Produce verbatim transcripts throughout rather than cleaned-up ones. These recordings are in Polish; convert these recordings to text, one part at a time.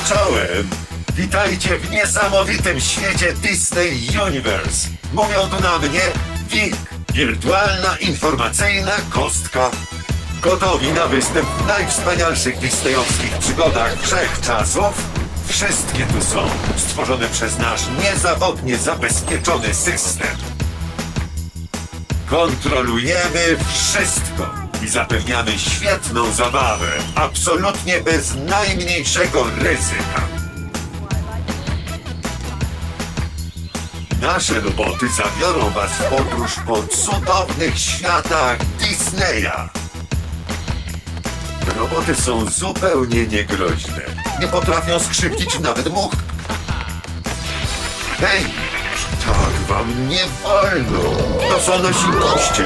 Czołem! Witajcie w niesamowitym świecie Disney Universe. Mówią tu na mnie Wilk, wirtualna informacyjna kostka. Gotowi na występ w najwspanialszych disneyowskich przygodach wszechczasów? Wszystkie tu są stworzone przez nasz niezawodnie zabezpieczony system. Kontrolujemy wszystko i zapewniamy świetną zabawę, absolutnie bez najmniejszego ryzyka. Nasze roboty zabiorą was w podróż po cudownych światach Disneya. Roboty są zupełnie niegroźne. Nie potrafią skrzywdzić nawet much. Hej! Tak wam nie wolno! To są nasi goście!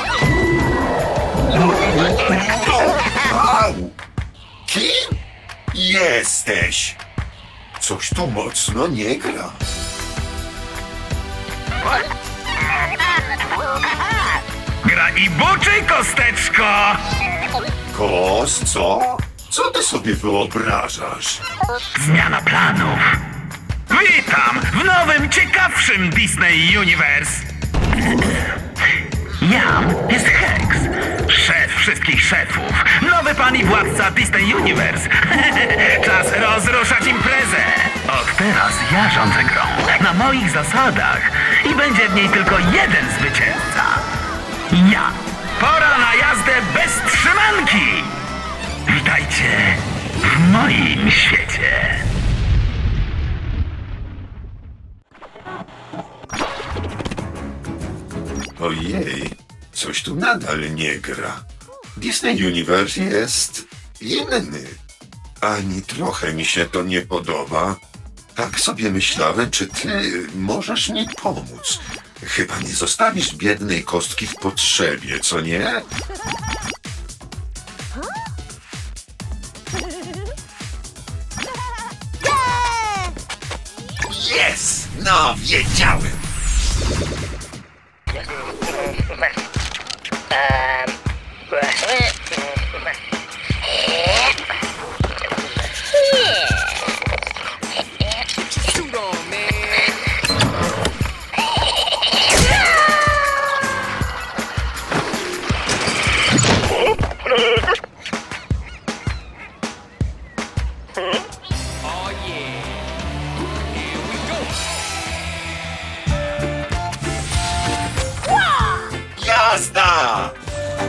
Au! Kim jesteś? Coś tu mocno nie gra. Gra i buczy, kosteczko! Kos, co? Co ty sobie wyobrażasz? Zmiana planów. Witam w nowym, ciekawszym Disney Universe. Jam jest Hex, szef wszystkich szefów. Nowy pan i władca Disney Universe. Czas rozruszać imprezę. Od teraz ja rządzę grą, na moich zasadach. I będzie w niej tylko jeden zwycięzca. Ja. Pora na jazdę bez trzymanki. Witajcie w moim świecie. Ojej, coś tu nadal nie gra. Disney Universe jest inny. Ani trochę mi się to nie podoba. Tak sobie myślałem, czy ty możesz mi pomóc. Chyba nie zostawisz biednej kostki w potrzebie, co nie? Jest! No, wiedziałem! Jazda!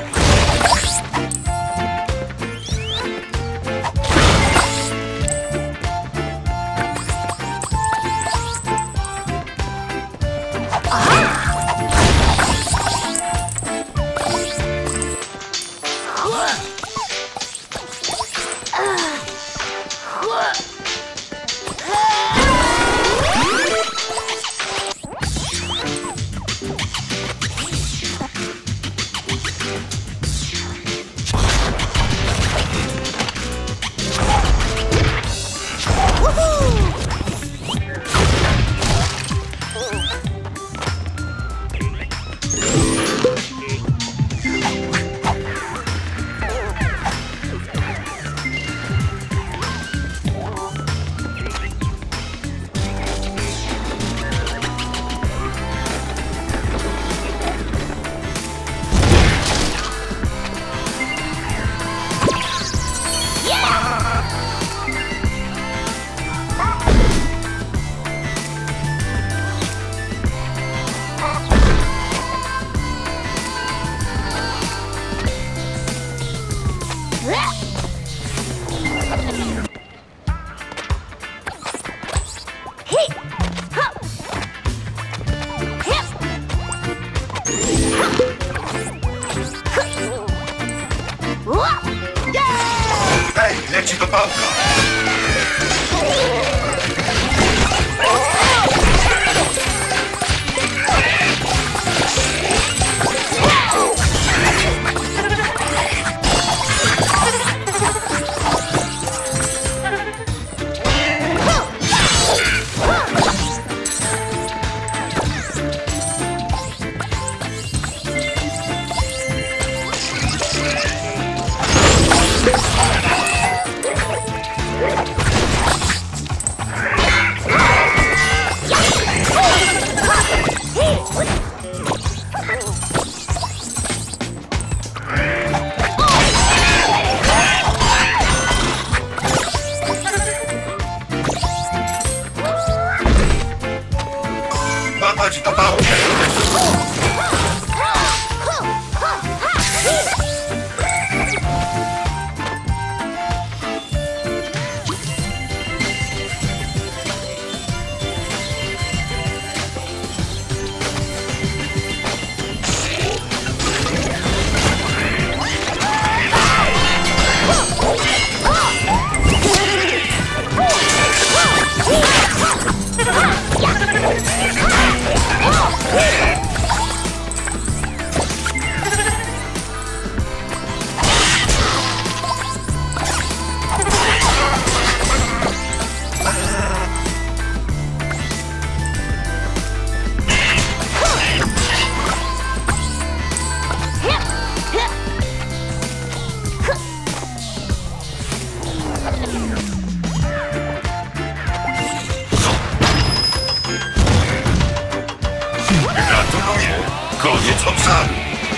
Hej, leci do pałka! zapałkę. Gratuluję! Koniec obszaru!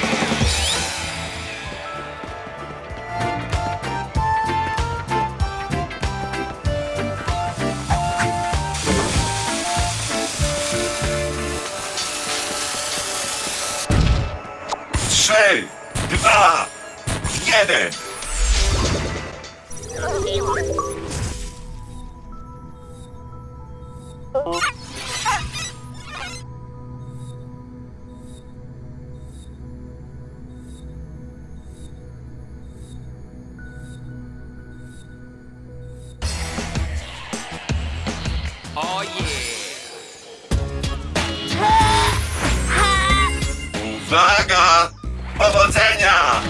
Trzy, dwa, jeden! Uwaga! Powodzenia!